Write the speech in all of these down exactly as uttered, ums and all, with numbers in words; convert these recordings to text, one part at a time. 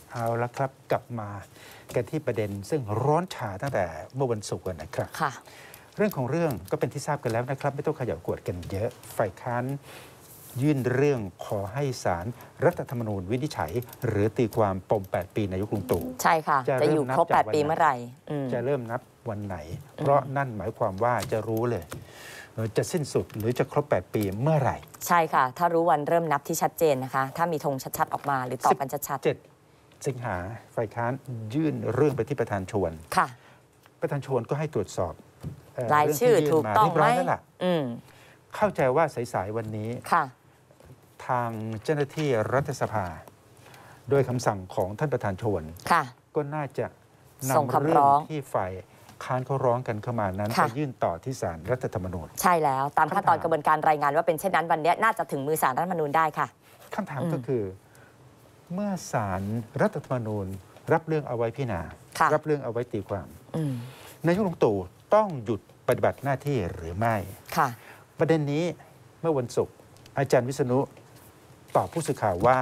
เอาละครับกลับมากันที่ประเด็นซึ่งร้อนฉาตั้งแต่เมื่อวันศุกร์นะครับค่ะเรื่องของเรื่องก็เป็นที่ทราบกันแล้วนะครับไม่ต้องขยับกวดกันเยอะฝ่ายค้านยื่นเรื่องขอให้ศาลรัฐธรรมนูญวินิจฉัยหรือตีความปมแปดปีนายกลุงตู่ใช่ค่ะจะอยู่ครบแปดปีเมื่อไหร่จะเริ่มนับวันไหนเพราะนั่นหมายความว่าจะรู้เลยจะสิ้นสุดหรือจะครบแปดปีเมื่อไหร่ใช่ค่ะถ้ารู้วันเริ่มนับที่ชัดเจนนะคะถ้ามีธงชัดๆออกมาหรือตอบกันชัดๆเจ็ดสิงหาฝ่ายค้านยื่นเรื่องไปที่ประธานชวนค่ะประธานชวนก็ให้ตรวจสอบรายชื่อถูกต้องไหมเข้าใจว่าสายๆวันนี้ค่ะทางเจ้าหน้าที่รัฐสภาโดยคำสั่งของท่านประธานชวนค่ะก็น่าจะนำเรื่องที่ฝ่ายค้านเขาร้องกันเข้ามานั้นไปยื่นต่อที่ศาลรัฐธรรมนูญใช่แล้วตามขั้นตอนกระบวนการรายงานว่าเป็นเช่นนั้นวันนี้น่าจะถึงมือศาลรัฐธรรมนูญได้ค่ะคำถามก็คือเมื่อศาลรัฐธรรมนูญรับเรื่องเอาไว้พิจารณารับเรื่องเอาไว้ตีความนายกลุงตู่ต้องหยุดปฏิบัติหน้าที่หรือไม่ค่ะประเด็นนี้เมื่อวันศุกร์อาจารย์วิษณุตอบผู้สื่อข่าวว่า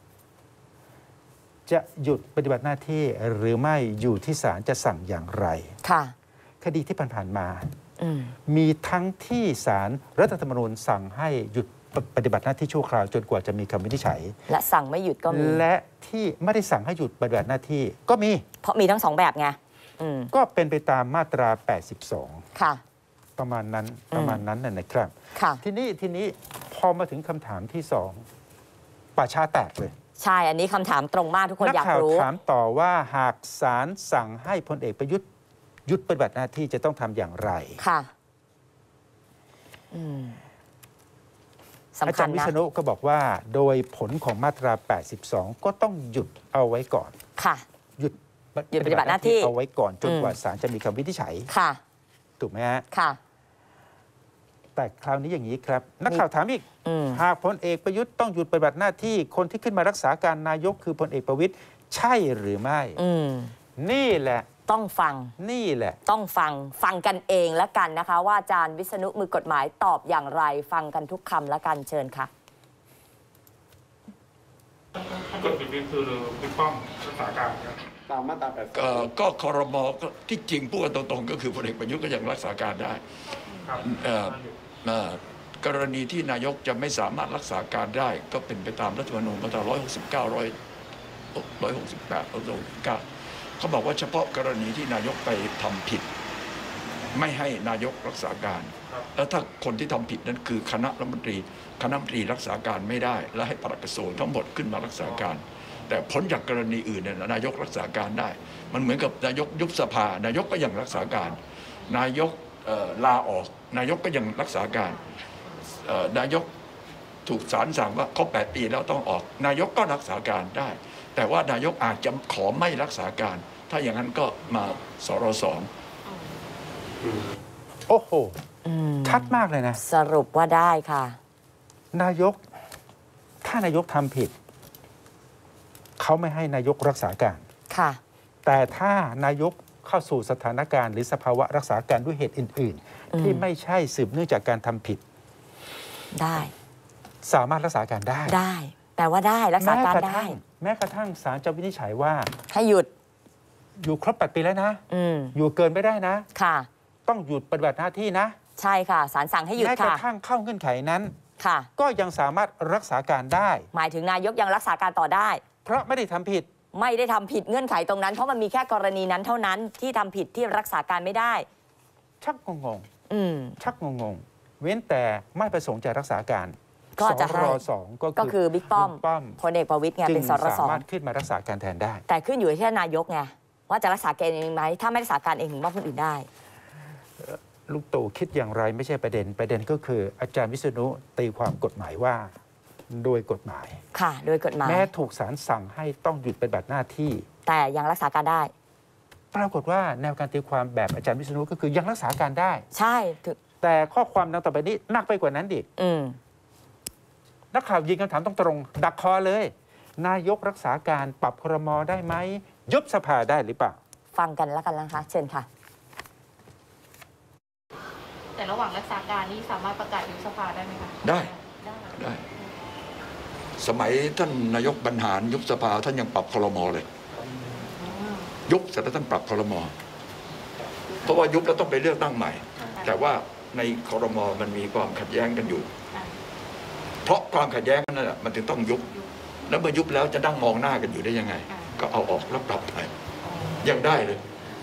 จะหยุดปฏิบัติหน้าที่หรือไม่อยู่ที่ศาลจะสั่งอย่างไรค่ะคดีที่ผ่านๆมามีทั้งที่ศาลรัฐธรรมนูญสั่งให้หยุดปฏิบัติหน้าที่ชั่วคราวจนกว่าจะมีคำวินิจฉัยและสั่งไม่หยุดก็มีและที่ไม่ได้สั่งให้หยุดปฏิบัติหน้าที่ก็มีเพราะมีทั้งสองแบบไงก็เป็นไปตามมาตราแปดสิบสองค่ะประมาณนั้นประมาณนั้นน่ะนะครับทีนี้ทีนี้พอมาถึงคำถามที่สองป่าช้าแตกเลยใช่อันนี้คำถามตรงมากทุกคนอยากรู้นักข่าวถามต่อว่าหากศาลสั่งให้พลเอกประยุทธ์หยุดปฏิบัติหน้าที่จะต้องทำอย่างไรค่ะอาจารย์วิษณุก็บอกว่าโดยผลของมาตราแปดสิบสองก็ต้องหยุดเอาไว้ก่อนค่ะหยุดปฏิบัติหน้าที่เอาไว้ก่อนจนกว่าศาลจะมีคำวินิจฉัยค่ะถูกไหมฮะค่ะแต่คราวนี้อย่างนี้ครับนักข่าวถามอีกหากพลเอกประยุทธ์ต้องหยุดปฏิบัติหน้าที่คนที่ขึ้นมารักษาการนายกคือพลเอกประวิตรใช่หรือไม่นี่แหละต้องฟังนี่แหละต้องฟังฟังกันเองแล้วกันนะคะว่าอาจารย์วิษณุมือกฎหมายตอบอย่างไรฟังกันทุกคำแล้วกันเชิญค่ะกฎหมายคือบิ๊กป้อมรักษาการตามมาตราแปดก็ครม.ที่จริงพูดกันตรงๆก็คือพลเอกประยุทธ์ก็ยังรักษาการได้กรณีที่นายกจะไม่สามารถรักษาการได้ก็เป็นไปตามรัฐธรรมนูญมาตราร้อยหกสิบเก้าร้อยร้อยหกสิบแปดร้อยหกสิบเก้าเขาบอกว่าเฉพาะกรณีที่นายกไปทำผิดไม่ให้นายกรักษาการแล้วถ้าคนที่ทำผิดนั้นคือคณะรัฐมนตรีคณะรัฐมนตรีรักษาการไม่ได้และให้ปลัดกระทรวงทั้งหมดขึ้นมารักษาการแต่ผลจากกรณีอื่นเนี่ยนายกรักษาการได้มันเหมือนกับนายกยุบสภานายกก็ยังรักษาการนายกลาออกนายกก็ยังรักษาการนายกถูกศาลสั่งว่าครบแปดปีแล้วต้องออกนายกก็รักษาการได้แต่ว่านายกอาจจะขอไม่รักษาการถ้าอย่างนั้นก็มาสรสองโอ้โหชัดมากเลยนะสรุปว่าได้ค่ะนายกถ้านายกทำผิดเขาไม่ให้นายกรักษาการค่ะแต่ถ้านายกเข้าสู่สถานการณ์หรือสภาวะรักษาการด้วยเหตุอื่นๆที่ไม่ใช่สืบเนื่องจากการทำผิดได้สามารถรักษาการได้ได้แปลว่าได้รักษาการได้แม้กระทั่งศาลจะวินิจฉัยว่าให้หยุดอยู่ครบแปดปีแล้วนะออยู่เกินไม่ได้นะค่ะต้องหยุดปฏิบัติหน้าที่นะใช่ค่ะศาลสั่งให้หยุดค่ะแม้กระทั่งเข้าเงื่อนไขนั้นค่ะก็ยังสามารถรักษาการได้หมายถึงนายกยังรักษาการต่อได้เพราะไม่ได้ทำผิดไม่ได้ทำผิดเงื่อนไขตรงนั้นเพราะมันมีแค่กรณีนั้นเท่านั้นที่ทำผิดที่รักษาการไม่ได้ชักงงๆชักงงๆเว้นแต่ไม่ประสงค์จะรักษาการก็จะให้สองก็คือบิ๊กป้อมพลเอกประวิตรไงเป็นสรสสามารถขึ้นมารักษาการแทนได้แต่ขึ้นอยู่ที่นายกไงว่าจะรักษาการเองไหมถ้าไม่รักษาการเองถึงว่าคนอื่นได้ลูกตู่คิดอย่างไรไม่ใช่ประเด็นประเด็นก็คืออาจารย์วิษณุตีความกฎหมายว่าโดยกฎหมายค่ะโดยกฎหมายแม้ถูกศาลสั่งให้ต้องหยุดปฏิบัติหน้าที่แต่ยังรักษาการได้ปรากฏว่าแนวการตีความแบบอาจารย์วิษณุก็คือยังรักษาการได้ใช่แต่ข้อความดังต่อไปนี้หนักไปกว่านั้นดินักข่าวยิงคำถามตรงๆดักคอเลยนายกรักษาการปรับครม.ได้ไหมยุบสภาได้หรือเปล่าฟังกันแล้วกันนะคะเชิญค่ะแต่ระหว่างรักษาการนี้สามารถประกาศยุบสภาได้ไหมคะได้ได้สมัยท่านนายกบรรหารยุบสภาท่านยังปรับครม.เลยยุบเสร็จแล้วต้องปรับครม.เพราะว่ายุบแล้วต้องไปเลือกตั้งใหม่แต่ว่าในครม.มันมีความขัดแย้งกันอยู่เพราะความขัดแย้งนั่นแหละมันถึงต้องยุบแล้วเมื่อยุบแล้วจะนั่งมองหน้ากันอยู่ได้ยังไงก็เอาออกแล้วปรับไปยังได้เลย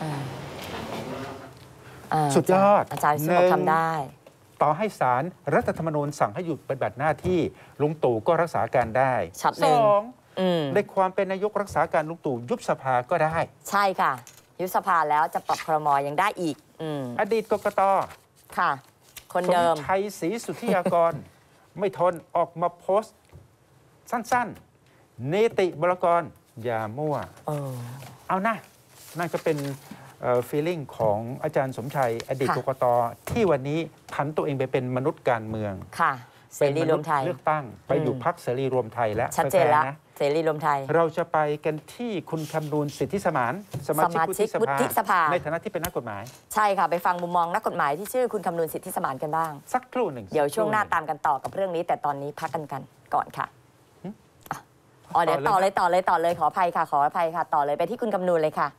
สุดยอดอาจารย์วิษณุทำได้ต่อให้ศาลรัฐธรรมนูญสั่งให้หยุดปฏิบัติหน้าที่ลุงตู่ก็รักษาการได้สองในความเป็นนายกรักษาการลุงตู่ยุบสภาก็ได้ใช่ค่ะยุบสภาแล้วจะปรับครม.ยังได้อีกอดีตกกต. ค่ะคนเดิมสมชัยศรีสุทธิยากร ไม่ทนออกมาโพสต์สั้นๆเนติบรกรอย่ามั่วเออเอานะนั่นก็เป็นฟีลลิ่งของอาจารย์สมชัยอดีตกกต.ที่วันนี้ผันตัวเองไปเป็นมนุษย์การเมืองค่ะเสรีรวมไทยเลือกตั้งไปอยู่พรรคเสรีรวมไทยแล้วชัดเจนแล้วเสรีรวมไทยเราจะไปกันที่คุณคำนูนสิทธิสมานสมาชิกวุฒิสภาในฐานะที่เป็นนักกฎหมายใช่ค่ะไปฟังมุมมองนักกฎหมายที่ชื่อคุณคำนูนสิทธิสมานกันบ้างสักครู่หนึ่งเดี๋ยวช่วงหน้าตามกันต่อกับเรื่องนี้แต่ตอนนี้พักกันกันก่อนค่ะอ๋อเดี๋ยวต่อเลยต่อเลยต่อเลยขออภัยค่ะขออภัยค่ะต่อเลยไปที่คุณคำนูนเลยค่ะ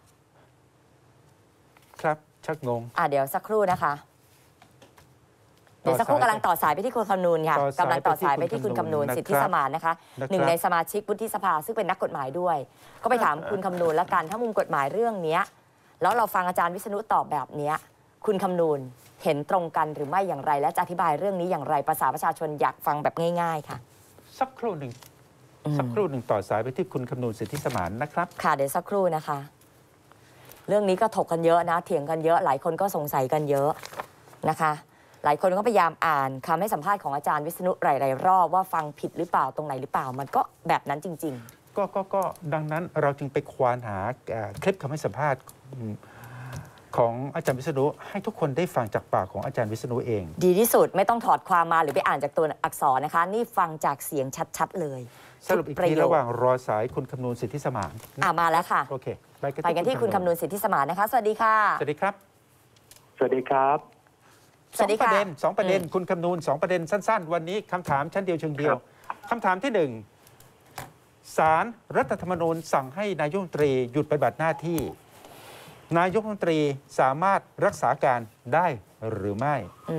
ครับชักงงอ่ะเดี๋ยวสักครู่นะคะเดี๋ยวสักครู่กำลังต่อสายไปที่คุณคำนูนค่ะกำลังต่อสายไปที่คุณคำนูนสิทธิสมานนะคะหนึ่งในสมาชิกวุฒิสภาซึ่งเป็นนักกฎหมายด้วย ก็ไปถามคุณคำนูนแล้วกันถ้ามุมกฎหมายเรื่องนี้แล้วเราฟังอาจารย์วิษณุตอบแบบนี้คุณคำนูนเห็นตรงกันหรือไม่อย่างไรและจะอธิบายเรื่องนี้อย่างไรภาษาประชาชนอยากฟังแบบง่ายๆค่ะสักครู่หนึ่งสักครู่หนึ่งต่อสายไปที่คุณคำนูนสิทธิสมานนะครับค่ะเดี๋ยวสักครู่นะคะเรื่องนี้ก็ถกกันเยอะนะเถียงกันเยอะหลายคนก็สงสัยกันเยอะนะคะหลายคนก็พยายามอ่านคำให้สัมภาษณ์ของอาจารย์วิษณุหลายๆรอบว่าฟังผิดหรือเปล่าตรงไหนหรือเปล่ามันก็แบบนั้นจริงๆก็ก็ก็ดังนั้นเราจึงไปควานหาคลิปคำให้สัมภาษณ์ของอาจารย์วิษณุให้ทุกคนได้ฟังจากปากของอาจารย์วิษณุเองดีที่สุดไม่ต้องถอดความมาหรือไปอ่านจากตัวอักษรนะคะนี่ฟังจากเสียงชัดๆเลยสรุปอีกทีระหว่างรอสายคุณคำนูนสิทธิสมานอ่ามาแล้วค่ะโอเคไปกันที่คุณคำนูนสิทธิสมานนะคะสวัสดีค่ะสวัสดีครับสวัสดีครับสองประเด็นสองประเด็นคุณคำนูนสองประเด็นสั้นๆวันนี้คำถามชั้นเดียวเชิงเดียวคำถามที่หนึ่งศาลรัฐธรรมนูญสั่งให้นายกรัฐมนตรีหยุดปฏิบัติหน้าที่นายกรัฐมนตรีสามารถรักษาการได้หรือไม่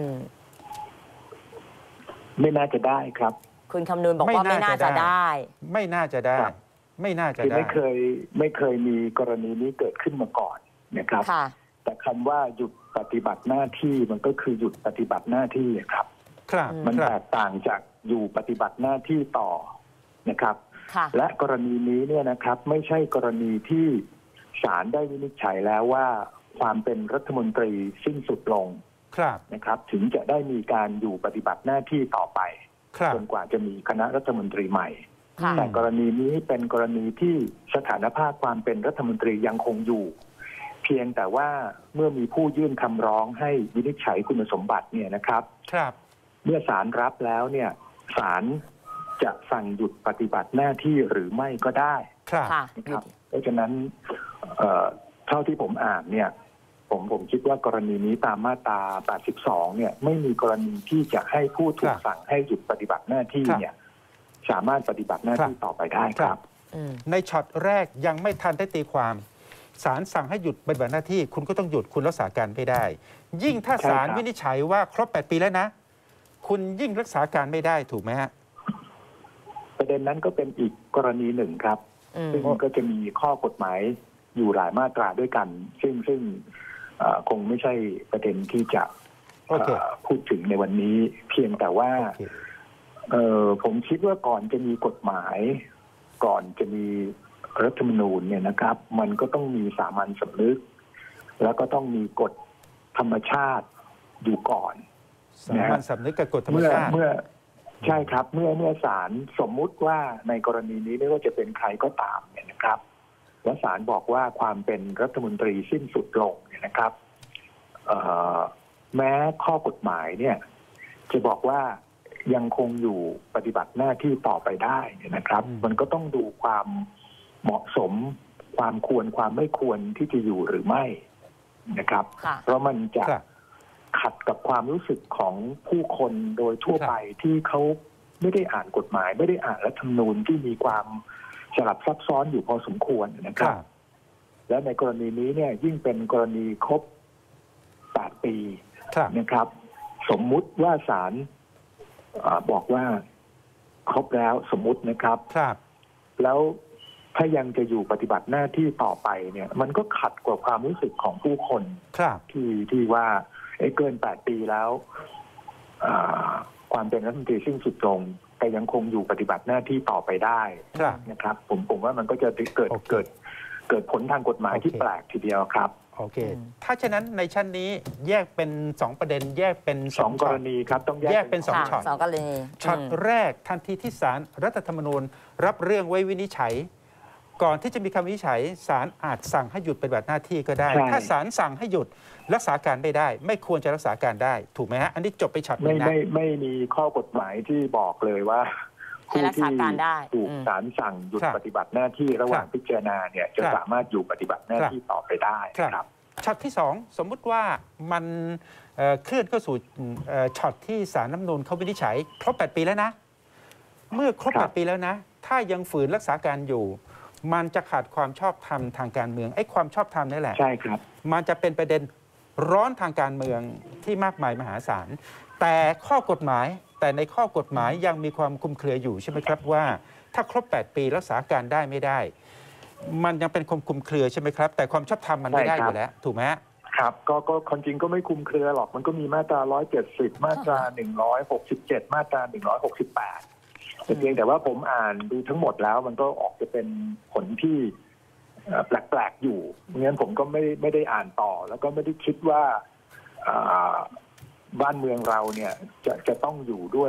ไม่น่าจะได้ครับคุณคำนูนบอกว่าไม่น่าจะได้ไม่น่าจะได้ไม่น่าจะได้ไม่เคยไม่เคยมีกรณีนี้เกิดขึ้นมาก่อนนะครับแต่คำว่าหยุดปฏิบัติหน้าที่มันก็คือหยุดปฏิบัติหน้าที่ครับครับมันแตกต่างจากอยู่ปฏิบัติหน้าที่ต่อนะครับและกรณีนี้เนี่ยนะครับไม่ใช่กรณีที่ศาลได้วินิจฉัยแล้วว่าความเป็นรัฐมนตรีสิ้นสุดลงนะครับถึงจะได้มีการอยู่ปฏิบัติหน้าที่ต่อไปจนกว่าจะมีคณะรัฐมนตรีใหม่แต่กรณีนี้เป็นกรณีที่สถานภาพความเป็นรัฐมนตรียังคงอยู่เพียงแต่ว่าเมื่อมีผู้ยื่นคำร้องให้วินิจฉัยคุณสมบัติเนี่ยนะครับครับเมื่อศาลรับแล้วเนี่ยศาลจะสั่งหยุดปฏิบัติหน้าที่หรือไม่ก็ได้ครับเพราะฉะนั้นเอ่อเท่าที่ผมอ่านเนี่ยผมผมคิดว่ากรณีนี้ตามมาตราแปดสิบสองเนี่ยไม่มีกรณีที่จะให้ผู้ถูกสั่งให้หยุดปฏิบัติหน้าที่เนี่ยสามารถปฏิบัติหน้าที่ต่อไปได้ครับในช็อตแรกยังไม่ทันได้ตีความศาลสั่งให้หยุดปฏิบัติหน้าที่คุณก็ต้องหยุดคุณรักษาการไม่ได้ยิ่งถ้าศาลวินิจฉัยว่าครบแปดปีแล้วนะคุณยิ่งรักษาการไม่ได้ถูกไหมฮะประเด็นนั้นก็เป็นอีกกรณีหนึ่งครับซึ่งก็จะมีข้อกฎหมายอยู่หลายมาตราด้วยกันซึ่งซึ่งคงไม่ใช่ประเด็นที่จะ okay. พูดถึงในวันนี้เพียงแต่ว่า okay. ผมคิดว่าก่อนจะมีกฎหมายก่อนจะมีรัฐธรรมนูญเนี่ยนะครับมันก็ต้องมีสามัญสำนึกแล้วก็ต้องมีกฎธรรมชาติอยู่ก่อนสามัญสำนึกกับกฎธรรมชาติเมื่อใช่ครับเมื่อเมื่อศาลสมมุติว่าในกรณีนี้ไม่ว่าจะเป็นใครก็ตามเนี่ยนะครับและศาลบอกว่าความเป็นรัฐมนตรีสิ้นสุดลงเนี่ยนะครับแม้ข้อกฎหมายเนี่ยจะบอกว่ายังคงอยู่ปฏิบัติหน้าที่ต่อไปได้นะครับมันก็ต้องดูความเหมาะสมความควรความไม่ควรที่จะอยู่หรือไม่นะครับเพราะมันจะขัดกับความรู้สึกของผู้คนโดยทั่วไปที่เขาไม่ได้อ่านกฎหมายไม่ได้อ่านรัฐธรรมนูญที่มีความสลับซับซ้อนอยู่พอสมควรนะครับและในกรณีนี้เนี่ยยิ่งเป็นกรณีครบแปดปีนะครับ สมมุติว่าศาลบอกว่าครบแล้วสมมุตินะครับครับแล้วถ้ายังจะอยู่ปฏิบัติหน้าที่ต่อไปเนี่ยมันก็ขัดกับความรู้สึกของผู้คนที่ที่ว่าเกินแปดปีแล้วความเป็นรัฐมนตรีสิ้นสุดลงแต่ยังคงอยู่ปฏิบัติหน้าที่ต่อไปได้นะครับผมผมว่ามันก็จะเกิดเกิดเกิดผลทางกฎหมายที่แปลกทีเดียวครับโอเคถ้าฉะนั้นในชั้นนี้แยกเป็นสองประเด็นแยกเป็นสองกรณีครับต้องแยกเป็นสองช็อตสองกรณีช็อตแรกทันทีที่ศาลรัฐธรรมนูญรับเรื่องไว้วินิจฉัยก่อนที่จะมีคำวินิจฉัยศาลอาจสั่งให้หยุดปฏิบัติหน้าที่ก็ได้ถ้าศาลสั่งให้หยุดรักษาการไม่ได้ไม่ควรจะรักษาการได้ถูกไหมฮะอันนี้จบไปช็อตนึงนะไม่ไม่มีข้อกฎหมายที่บอกเลยว่าผู้ที่ถูกศาลสั่งหยุดปฏิบัติหน้าที่ระหว่างพิจารณาเนี่ยจะสามารถอยู่ปฏิบัติหน้าที่ต่อไปได้ครับช็อตที่สองสมมุติว่ามันเคลื่อนเข้าสู่ช็อตที่ศาลรัฐธรรมนูญเขาวินิจฉัยครบแปดปีแล้วนะเมื่อครบแปดปีแล้วนะถ้ายังฝืนรักษาการอยู่มันจะขาดความชอบธรรมทางการเมืองไอ้ความชอบธรรมนี่แหละใช่ครับมันจะเป็นประเด็นร้อนทางการเมืองที่มากมายมหาศาลแต่ข้อกฎหมายแต่ในข้อกฎหมายยังมีความคลุมเครืออยู่ใช่ไหมครับว่าถ้าครบแปดปีรักษาการได้ไม่ได้มันยังเป็นความคลุมเครือใช่ไหมครับแต่ความชอบธรรมมันไม่ได้อยู่แล้วถูกไหมครับก็ก็คนจริงก็ไม่คลุมเครือหรอกมันก็มีมาตราหนึ่งร้อยเจ็ดสิบมาตราหนึ่งร้อยหกสิบเจ็ดมาตราหนึ่งร้อยหกสิบแปดแต่เพียงแต่ว่าผมอ่านดูทั้งหมดแล้วมันก็ออกจะเป็นผลที่แปลกๆอยู่งั้นผมก็ไม่ไม่ได้อ่านต่อแล้วก็ไม่ได้คิดว่าบ้านเมืองเราเนี่ยจะจะต้องอยู่ด้วย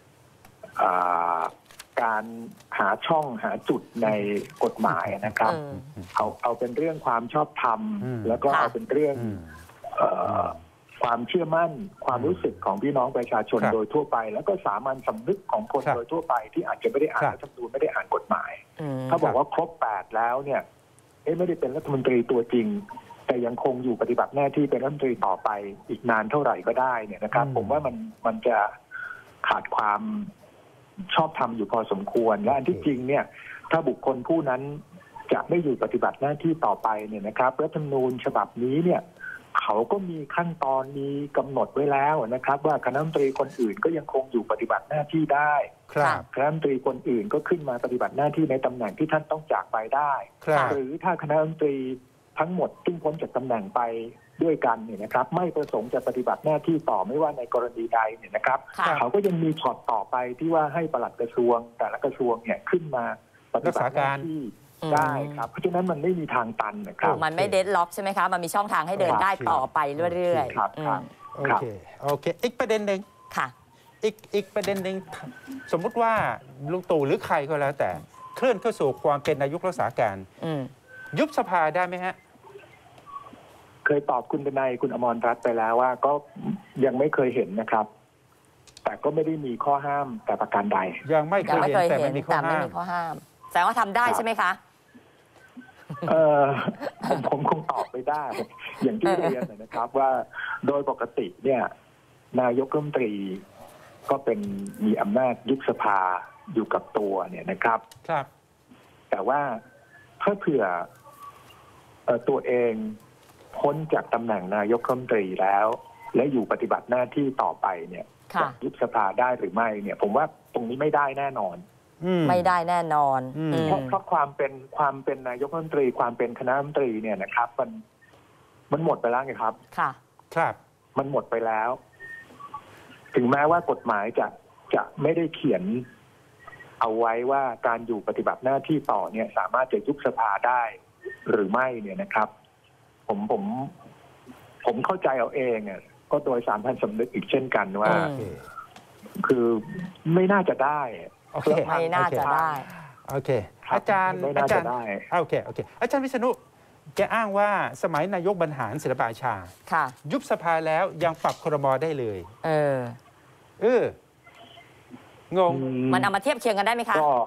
การหาช่องหาจุดในกฎหมายนะครับเอาเอาเป็นเรื่องความชอบธรรมแล้วก็เอาเป็นเรื่องความเชื่อมั่นความรู้สึกของพี่น้องประชาชนโดยทั่วไปแล้วก็สามัญสำนึกของคนโดยทั่วไปที่อาจจะไม่ได้อ่านรัฐธรรมนูญไม่ได้อ่านกฎหมายถ้าบอกว่าครบแปดแล้วเนี่ยไม่ได้เป็นรัฐมนตรีตัวจริงแต่ยังคงอยู่ปฏิบัติหน้าที่เป็นรัฐมนตรีต่อไปอีกนานเท่าไหร่ก็ได้เนี่ยนะครับผมว่ามันมันจะขาดความชอบธรรมอยู่พอสมควรและอันที่จริงเนี่ยถ้าบุคคลผู้นั้นจะไม่อยู่ปฏิบัติหน้าที่ต่อไปเนี่ยนะครับรัฐธรรมนูญฉบับนี้เนี่ยเขาก็มีขั้นตอนมีกำหนดไว้แล้วนะครับว่าคณะรัฐมนตรีคนอื่นก็ยังคงอยู่ปฏิบัติหน้าที่ได้คณะรัฐมนตรีคนอื่นก็ขึ้นมาปฏิบัติหน้าที่ในตำแหน่งที่ท่านต้องจากไปได้หรือถ้าคณะรัฐมนตรีทั้งหมดซึ่งพ้นจากตำแหน่งไปด้วยกันเนี่ยนะครับไม่ประสงค์จะปฏิบัติหน้าที่ต่อไม่ว่าในกรณีใดเนี่ยนะครับเขาก็ยังมีช็อตต่อไปที่ว่าให้ปลัดกระทรวงแต่ละกระทรวงเนี่ยขึ้นมาปฏิบัติหน้าที่ได้ครับเพราะฉะนั้นมันไม่มีทางตันนะครับมันไม่เดดล็อกใช่ไหมคะมันมีช่องทางให้เดินได้ต่อไปเรื่อยๆครับครับโอเคโอเคอีกประเด็นหนึ่งค่ะอีกอีกประเด็นหนึ่งสมมุติว่าลุงตู่หรือใครก็แล้วแต่เคลื่อนเข้าสู่ความเป็นนายกรักษาการยุบสภาได้ไหมฮะเคยตอบคุณเป็นนายคุณอมรรัตน์ไปแล้วว่าก็ยังไม่เคยเห็นนะครับแต่ก็ไม่ได้มีข้อห้ามแต่ประการใดยังไม่เคยเห็นแต่ไม่มีข้อห้ามแสดงว่าทำได้ใช่ไหมคะเออผมผมคงตอบไม่ได้อย่างที่เรียนนะครับว่าโดยปกติเนี่ยนายกรัฐมนตรีก็เป็นมีอำนาจยุบสภาอยู่กับตัวเนี่ยนะครับครับแต่ว่าถ้าเผื่อตัวเองพ้นจากตำแหน่งนายกรัฐมนตรีแล้วและอยู่ปฏิบัติหน้าที่ต่อไปเนี่ยจะยุบสภาได้หรือไม่เนี่ยผมว่าตรงนี้ไม่ได้แน่นอนไม่ได้แน่นอนเพราะเพราะความเป็นความเป็นนายกรัฐมนตรีความเป็นคณะรัฐมนตรีเนี่ยนะครับมันมันหมดไปแล้วไงครับค่ะครับมันหมดไปแล้วถึงแม้ว่ากฎหมายจะจะไม่ได้เขียนเอาไว้ว่าการอยู่ปฏิบัติหน้าที่ต่อเนี่ยสามารถจะยุบสภาได้หรือไม่เนี่ยนะครับผมผมผมเข้าใจเอาเองอ่ะก็โดยสามัญสำนึกอีกเช่นกันว่าคือไม่น่าจะได้ไม่น่าจะได้โอเคอาจารย์อาจารย์โอเคโอเคอาจารย์วิษณุแกอ้างว่าสมัยนายกบรรหารศิลปอาชายุบสภาแล้วยังปรับครม.ได้เลยเออเอองงมันเอามาเทียบเคียงกันได้ไหมคะก็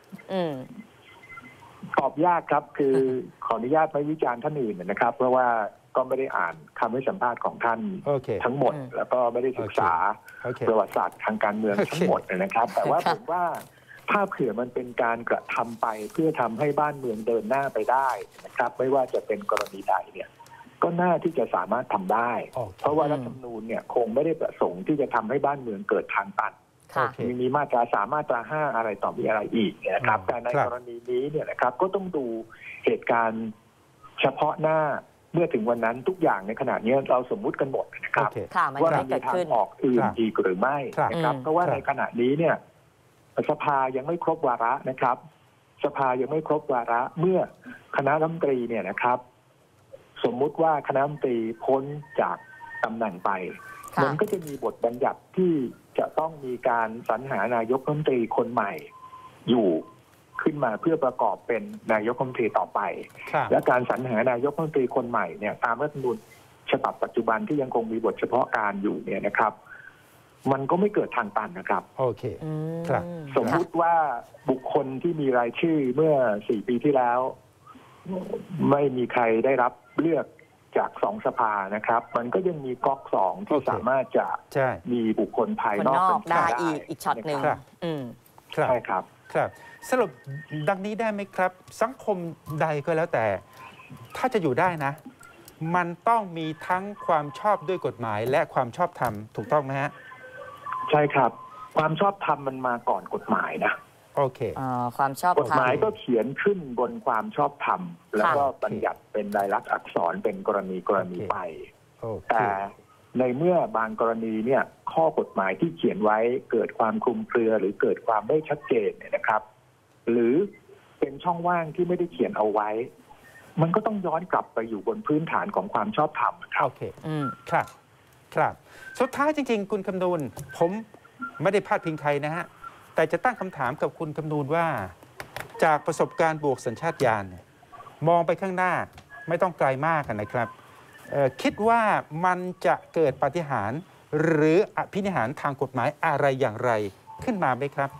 ตอบยากครับคือขออนุญาตไม่วิจารณ์ท่านอื่นนะครับเพราะว่าก็ไม่ได้อ่านคำให้สัมภาษณ์ของท่านทั้งหมดแล้วก็ไม่ได้ศึกษาประวัติศาสตร์ทางการเมืองทั้งหมดนะครับแต่ว่าผมว่าถ้าเผื่อมันเป็นการกระทำไปเพื่อทำให้บ้านเมืองเดินหน้าไปได้นะครับ ไม่ว่าจะเป็นกรณีใดเนี่ยก็น่าที่จะสามารถทำได้ เพราะว่ารัฐธรรมนูญเนี่ยคงไม่ได้ประสงค์ที่จะทำให้บ้านเมืองเกิดทางตันค่ะมีมีมาตราสามมาตราห้าอะไรต่อมีอะไรอีกเนี่ยนะครับอืมแต่ในครับกรณีนี้เนี่ยนะครับก็ต้องดูเหตุการณ์เฉพาะหน้าเมื่อถึงวันนั้นทุกอย่างในขณะนี้เราสมมุติกันหมดนะคโอรับเคค่ะ มันว่าจะมีไม่เกิดทางขึ้นออกอื่นครับอีกหรือไม่ครับนะครับอืมเพราะว่าครับในขณะนี้เนี่ยสภายังไม่ครบวาระนะครับ สภายังไม่ครบวาระเมื่อคณะรัฐมนตรีเนี่ยนะครับ สมมุติว่าคณะรัฐมนตรีพ้นจากตำแหน่งไปค่ะมันก็จะมีบทบัญญัติที่จะต้องมีการสรรหานายกรัฐมนตรีคนใหม่อยู่ขึ้นมาเพื่อประกอบเป็นนายกรัฐมนตรีต่อไปครับและการสรรหานายกรัฐมนตรีคนใหม่เนี่ยตามรัฐธรรมนูญฉบับปัจจุบันที่ยังคงมีบทเฉพาะการอยู่เนี่ยนะครับ มันก็ไม่เกิดทางตันนะครับโอเคอืมครับสมมุติว่าบุคคลที่มีรายชื่อเมื่อสี่ปีที่แล้ว ไม่มีใครได้รับเลือกจากสองสภานะครับ มันก็ยังมีก๊อกสองที่โอเคสามารถจะใช่มีบุคคลภายคนนอกนอกเป็นได้ผู้อีกอีกช็อตหนึ่งครับอืมครับใช่ครับครับ สรุปดังนี้ได้ไหมครับ สังคมใดก็แล้วแต่ ถ้าจะอยู่ได้นะ มันต้องมีทั้งความชอบด้วยกฎหมาย และความชอบธรรมถูกต้องไหมฮะใช่ครับ ความชอบธรรมมันมาก่อนกฎหมายนะโอเคอ่า ความชอบกฎธรรหมมายก็เขียนขึ้นบนความชอบธรรม แล้วก็ค่ะบัญญัติเป็นลายลักษณ์อักษรเป็นกรณีกรณีโอเคไปโอเคแต่ในเมื่อบางกรณีเนี่ยข้อกฎหมายที่เขียนไว้เกิดความคลุมเครือหรือเกิดความไม่ชัดเจนเนี่ยนะครับ หรือเป็นช่องว่างที่ไม่ได้เขียนเอาไว้ มันก็ต้องย้อนกลับไปอยู่บนพื้นฐานของความชอบธรรมครับโอเคอืมครับ ครับ สุดท้ายจริงๆ คุณคำนูนผมไม่ได้พาดพิงใครนะฮะ แต่จะตั้งคำถามกับคุณคำนูนว่า จากประสบการณ์บวกสัญชาตญาณเนี่ยมองไปข้างหน้าไม่ต้องไกลมากนะครับเอ่อคิดว่ามันจะเกิดปาฏิหาริย์หรืออภินิหารทางกฎหมายอะไรอย่างไรขึ้นมาไหมครับ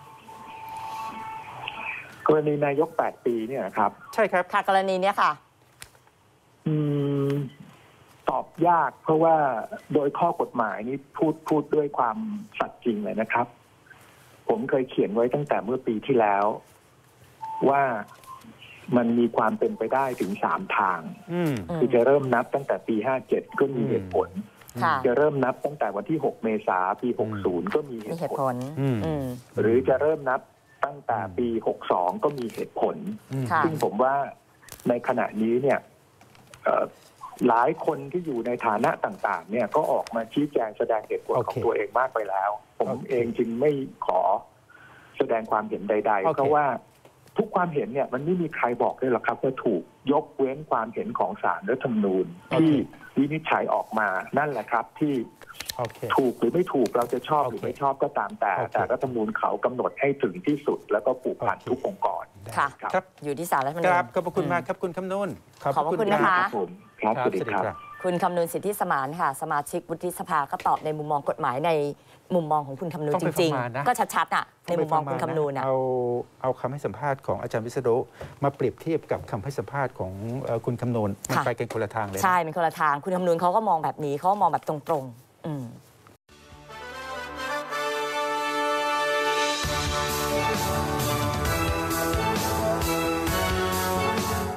กรณีนายกแปดปีเนี่ยนะครับใช่ครับค่ะ กรณีเนี้ยค่ะอืมตอบยากเพราะว่าโดยข้อกฎหมายนี้พูดพูดด้วยความสัตย์จริงเลยนะครับ ผมเคยเขียนไว้ตั้งแต่เมื่อปีที่แล้ว ว่ามันมีความเป็นไปได้ถึงสามทางอืมอืมคือจะเริ่มนับตั้งแต่ปีห้าเจ็ดก็มีเหตุผลค่ะจะเริ่มนับตั้งแต่วันที่หกเมษาปีหกสิบก็มีเหมีตุเหตุผผลลอืมอืมหรือจะเริ่มนับตั้งแต่ปีหกสองก็มีเหตุผลอืมค่ะซึ่งผมว่าในขณะนี้เนี่ยเอ่อหลายคนที่อยู่ในฐานะต่างๆ เนี่ยก็ออกมาชี้แจงแสดงเหตุผลโอขอเคงตัวเองมากไปแล้ว ผมโอเคเองจึงไม่ขอแสดงความเห็นใดโอๆเคเพราะว่าทุกความเห็นเนี่ยมันไม่มีใครบอกได้หรอกครับว่าถูกยกเว้นความเห็นของศาลรัฐธรรมนูญที่วินิจฉัยออกมานั่นแหละครับ ที่โอเคถูกหรือไม่ถูกเราจะชอบหรือโอเคไม่ชอบก็ตามแต่โอเคแต่รัฐธรรมนูญเขากำหนดให้ถึงที่สุด แล้วก็ผูกพันโอเคทุกองค์กรค่ะครับครับอยู่ที่ศาลรัฐธรรมนูกญราบขอบพระคุณมากครับคุณคำนูนขอบพระคุณนะคะครับผมครับคสรับวัสดีสวัสดีครับครับคุณคำนูนสิทธิสมานค่ะ สมาชิกวุฒิสภาก็ตอบในมุมมองกฎหมายในมุมมองของคุณคำนูนต้องจไปริงฟังมานะๆ ก็ชัดๆอ่ะในมุมมองคุณคำนูนอ่ะเอาเอาคำให้สัมภาษณ์ของอาจารย์วิษณุมาเปรียบเทียบกับคำให้สัมภาษณ์ของเอ่อคุณคำนูนมันค่ะไปกันคนละทางเลยนะใช่เป็นคนละทาง คุณคำนูนเขาก็มองแบบนี้เขาก็มองแบบตรงๆ